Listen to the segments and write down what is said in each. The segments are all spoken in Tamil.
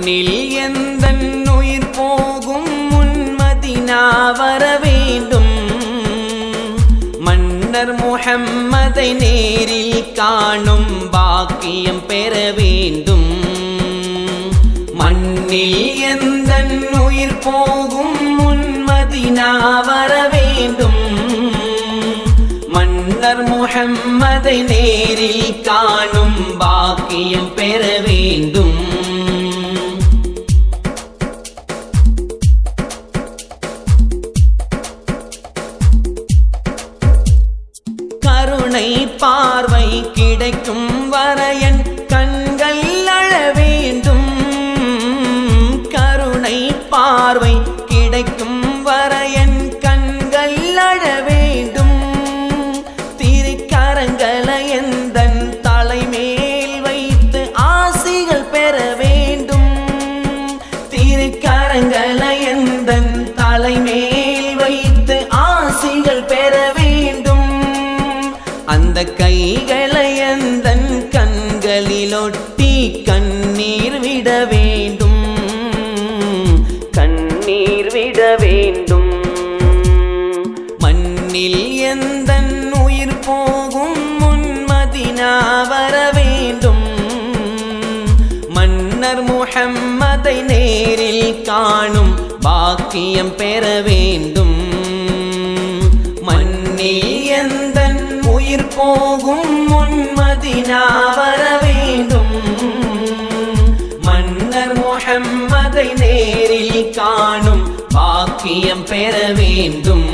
மண்ணில் எந்தன் உயிர் போகும் முன் மதீனா வர வேண்டும் மன்னர் முஹம்மதை நேரில் காணும் பாக்கியம் பெற வேண்டும் மண்ணில் எந்தன் உயிர் போகும் முன் மதீனா வர வேண்டும் மன்னர் முஹம்மதை நேரில் காணும் பாக்கியம் பெற வேண்டும் கருணை பார்வை கிடைக்கும் வரையன் கண்கள் அழ வேண்டும் கருணை பார்வை கிடைக்கும் வரையன் கண்கள் அழ வேண்டும் திருக்கரங்களை எந்தன் தலைமேல் வைத்து ஆசிகள் பெற வேண்டும் திருக்கரங்களை எந்தன் தலைமேல் வைத்து ஆசிகள் பெற வேண்டும் அந்த கைகளை எந்தன் கண்களிலொட்டி கண்ணீர் விட வேண்டும் கண்ணீர் விட வேண்டும் மண்ணில் எந்தன் உயிர் போகும் முன் மதீனா வர வேண்டும் மன்னர் முஹம்மதை நேரில் காணும் பாக்கியம் பெற வேண்டும் மண்ணில் எந்தன் உயிர் போகும் முன் மதீனா வர வேண்டும் மன்னர் முஹம்மதை நேரில் காணும் பாக்கியம் பெற வேண்டும்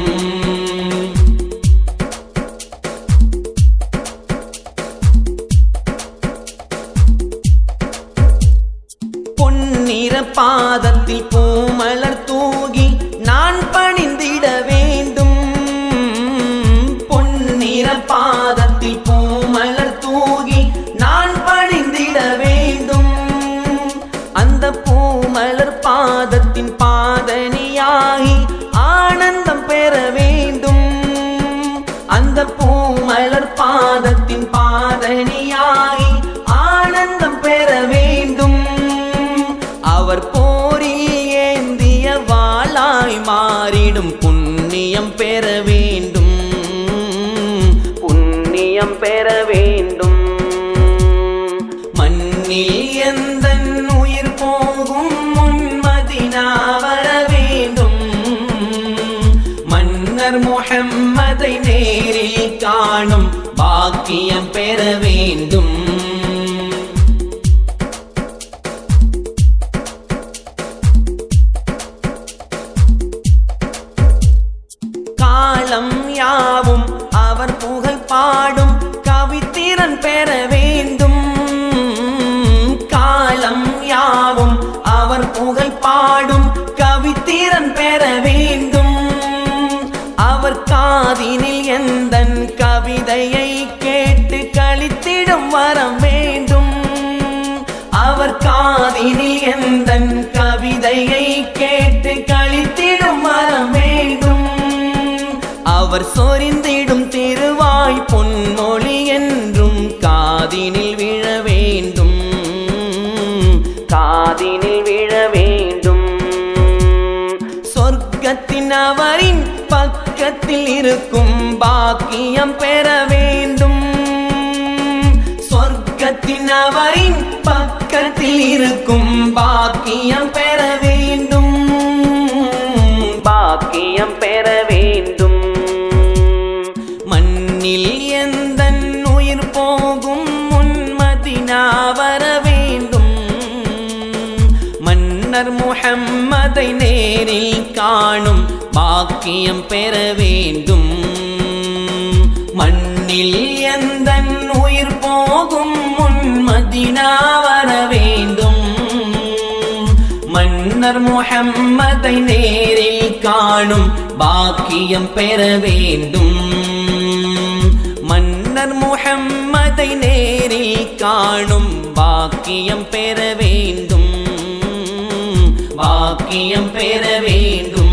பொன்னிற பாதத்தில் பூமலர் தூகி நான் பணிந்திட வேண்டும் பொன்னிற பாதத்தில் பூமலர் தூகி நான் பணிந்திட வேண்டும் அந்த பூமலர் பாதத்தின் பாதணியாகி ஆனந்தம் பெற வேண்டும் அந்த பூமலர் பாதத்தின் பாதணியாகி ஆனந்தம் பெற வேண்டும் அவர் போரில் ஏந்திய வாளாய் மாறிடும் புண்ணியம் பெற வேண்டும் புண்ணியம் பெற வேண்டும் மண்ணில் எந்தன் உயிர் போகும் முன் மதீனா வர வேண்டும் மன்னர் முஹம்மதை நேரில் காணும் பாக்கியம் பெற வேண்டும் காலம் யாவும் அவர் புகழ் பாடும் கவித்திறன் பெற வேண்டும் காலம் யாவும் அவர் புகழ் பாடும் கவித்திறன் பெற வேண்டும் அவர் காதினில் எந்தன் கவிதையை கேட்டு களித்திடும் வரம் வேண்டும் அவர் காதினில் எந்தன் கவிதையை கேட்டு களித்திடும் வரம் வேண்டும் அவர் சொரிந்திடும் திருவாய் பொன்மொழி என்றும் காதினில் விழ வேண்டும் காதினில் விழ வேண்டும் சொர்க்கத்தின் அவரின் பக்கத்தில் இருக்கும் பாக்கியம் பெற வேண்டும் சொர்க்கத்தின் அவரின் பக்கத்தில் இருக்கும் பாக்கியம் பெற வேண்டும் பாக்கியம் பெற வேண்டும் மண்ணில் எந்தன் உயிர் போகும் முன் மதீனா வர வேண்டும் மன்னர் முஹம்மதை நேரில் காணும் பாக்கியம் பெற வேண்டும் மண்ணில் எந்தன் உயிர் போகும் முன் மதீனா வர வேண்டும் மன்னர் முஹம்மதை நேரில் காணும் பாக்கியம் பெற வேண்டும் மன்னர் முஹம்மதை நேரில் காணும் பாக்கியம் பெற வேண்டும் பாக்கியம் பெற வேண்டும்